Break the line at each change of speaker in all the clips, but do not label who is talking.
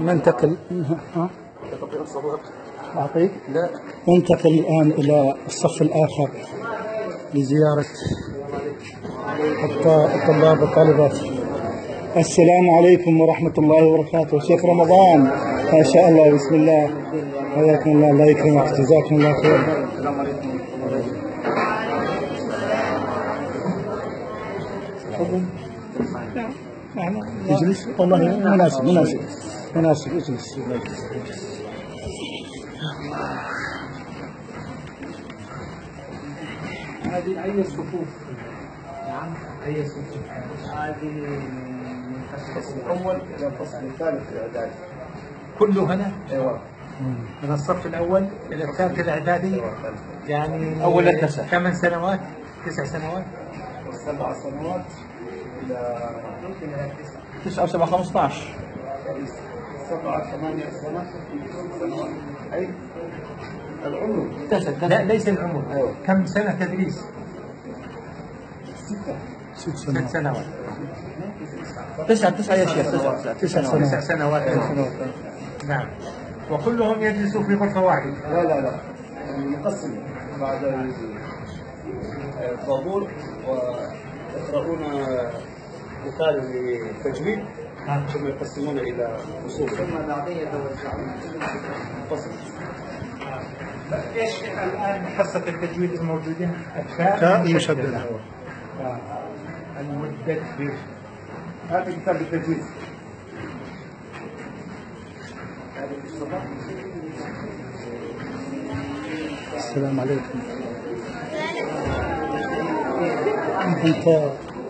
ننتقل أعطيك ننتقل الآن إلى الصف الآخر لزيارة الطلاب والطالبات. السلام عليكم ورحمة الله وبركاته. شيخ رمضان ما شاء الله، بسم الله، حياكم الله، الله يكرمك، جزاكم الله خير.
السلام عليكم.
اجلس، والله مناسب اجلس.
هذه أي صفوف؟ نعم، أي صفوف؟ هذه من الفصل الأول إلى الفصل الثالث الإعدادي. كله هنا؟ أيوة. من الصف الأول إلى الثالث الإعدادي؟ يعني
أول التسع.
8 سنوات؟ 9 سنوات؟
7 سنوات إلى
9 و7 15.
7 8 سنوات. أي العمر.
لا ليس العمر.
أيوة.
كم سنة تدريس؟
6
6 سنوات.
9 يا شيخ،
9 سنوات. نعم. وكلهم يجلسوا في غرفة واحدة؟
لا نقسم بعد الطابور ويقرؤون مثال للتجويد ثم يقسمون إلى فصول ثم بعدين فصل.
ايش الآن حصة التجويد الموجودين؟ التاء
مشددة.
المدبر.
هذا كتاب التجويد.
السلام عليكم. انت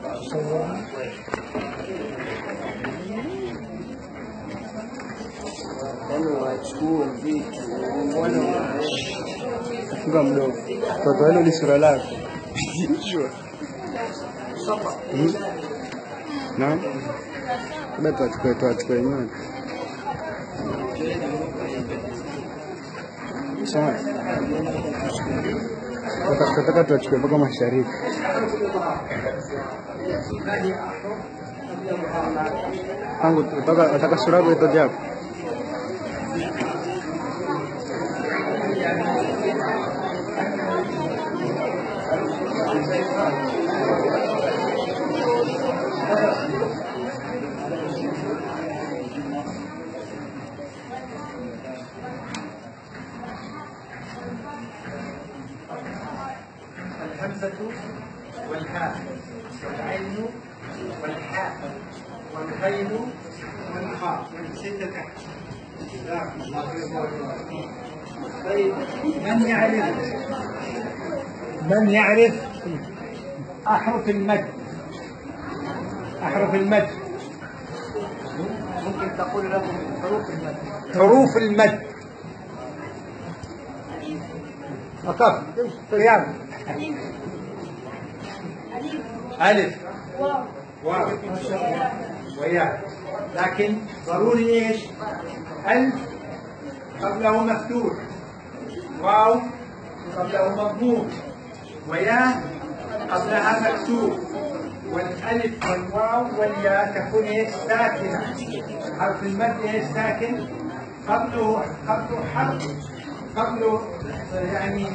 Gamlo, tatualo li sura lako. Naam. Beta tuchukue nyoni. Sawa. Nataka tuchukue mpaka mashariki. Tangu nataka sura yako itoje hapo.
الهمزة والهاء والعين والحاء والغين والخاء 6 تحت. طيب، من يعرف أحرف المد؟ أحرف المد ممكن تقول لهم حروف المد. أقف قيام. ألف واو وياء، لكن ضروري ايش؟ ألف قبله مفتوح، واو قبله مضموم، وياء قبلها مكتوب، والألف والواو والياء تكون ايش؟ ساكنة. حرف المد ايش؟ ساكن، قبله حرف، قبله يعني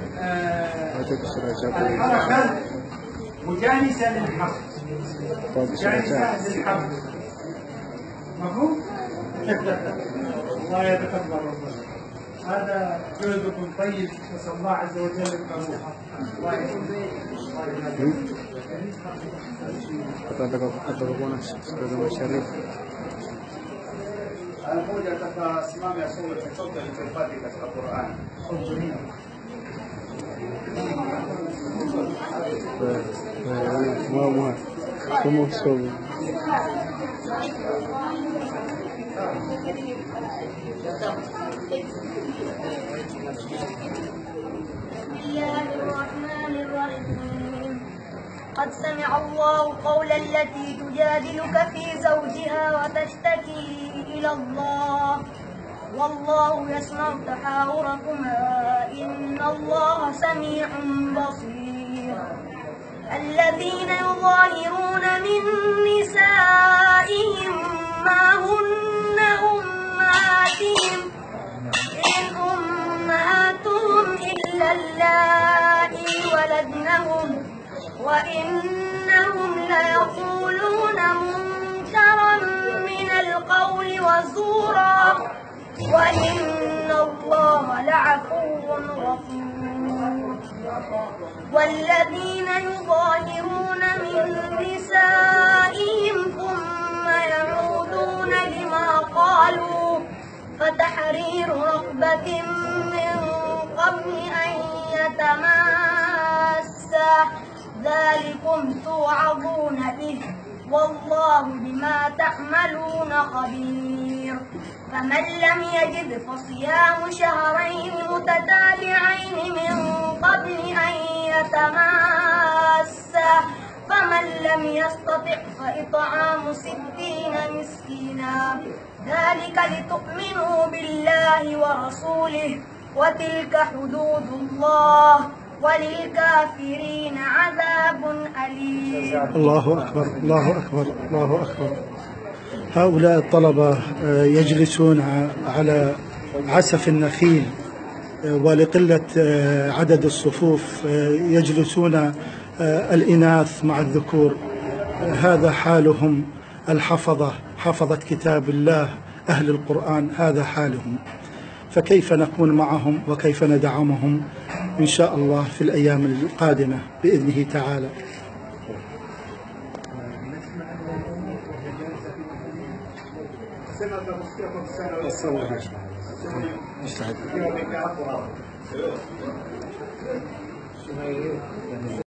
الحركة مجانسة للحرف، مجانسة للحرف. مفهوم؟ الله يتقبل ربنا. هذا جهدكم طيب، نسأل الله عز وجل القبول. الله يكون
Alikuja atakasimame asome chochote alichohifadhi katika Qur'an.
como soube.
قد سمع الله قول التي تجادلك في زوجها وتشتكي إلى الله والله يسمع تحاوركما إن الله سميع بصير. الذين يظاهرون من نسائهم ما هن وإنهم ليقولون منكرا من القول وزورا وإن الله لعفو غفور. والذين يظاهرون من نسائهم ثم يعودون لما قالوا فتحرير رقبة من قبل أن يتماسا ذلكم توعظون به والله بما تعملون خبير. فمن لم يجد فصيام شهرين متتابعين من قبل أن يتماسا فمن لم يستطع فإطعام 60 مسكينا ذلك لتؤمنوا بالله ورسوله وتلك حدود الله وللكافرين عذاب أليم.
الله أكبر الله أكبر الله أكبر. هؤلاء الطلبة يجلسون على عسف النخيل ولقلة عدد الصفوف يجلسون الإناث مع الذكور. هذا حالهم الحفظة، حفظة كتاب الله أهل القرآن، هذا حالهم. فكيف نكون معهم وكيف ندعمهم إن شاء الله في الأيام القادمة بإذنه تعالى.